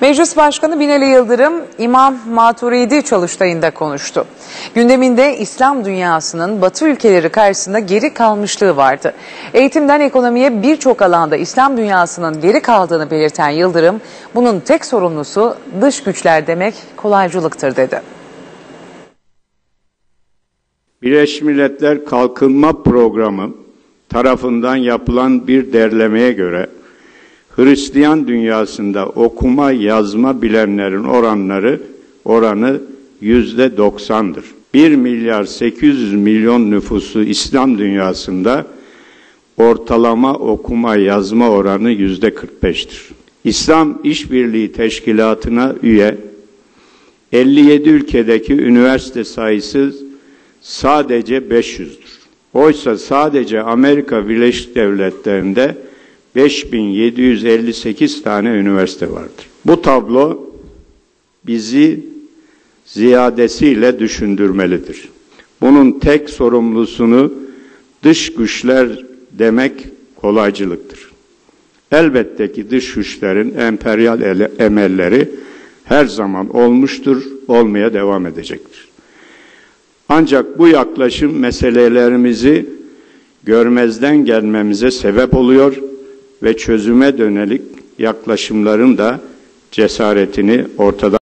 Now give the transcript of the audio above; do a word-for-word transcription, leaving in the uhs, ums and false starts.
Meclis Başkanı Binali Yıldırım, İmam Maturidi çalıştayında konuştu. Gündeminde İslam dünyasının Batı ülkeleri karşısında geri kalmışlığı vardı. Eğitimden ekonomiye birçok alanda İslam dünyasının geri kaldığını belirten Yıldırım, bunun tek sorumlusu dış güçler demek kolaycılıktır dedi. Birleşmiş Milletler Kalkınma Programı tarafından yapılan bir derlemeye göre Hristiyan dünyasında okuma yazma bilenlerin oranları oranı yüzde doksandır. bir milyar sekiz yüz milyon nüfusu İslam dünyasında ortalama okuma yazma oranı yüzde kırk beştir. İslam İşbirliği Teşkilatı'na üye elli yedi ülkedeki üniversite sayısı sadece beş yüzdür. Oysa sadece Amerika Birleşik Devletleri'nde beş bin yedi yüz elli sekiz tane üniversite vardır. Bu tablo bizi ziyadesiyle düşündürmelidir. Bunun tek sorumlusunu dış güçler demek kolaycılıktır. Elbette ki dış güçlerin emperyal emelleri her zaman olmuştur, olmaya devam edecektir. Ancak bu yaklaşım meselelerimizi görmezden gelmemize sebep oluyor ve çözüme dönelik yaklaşımların da cesaretini ortadan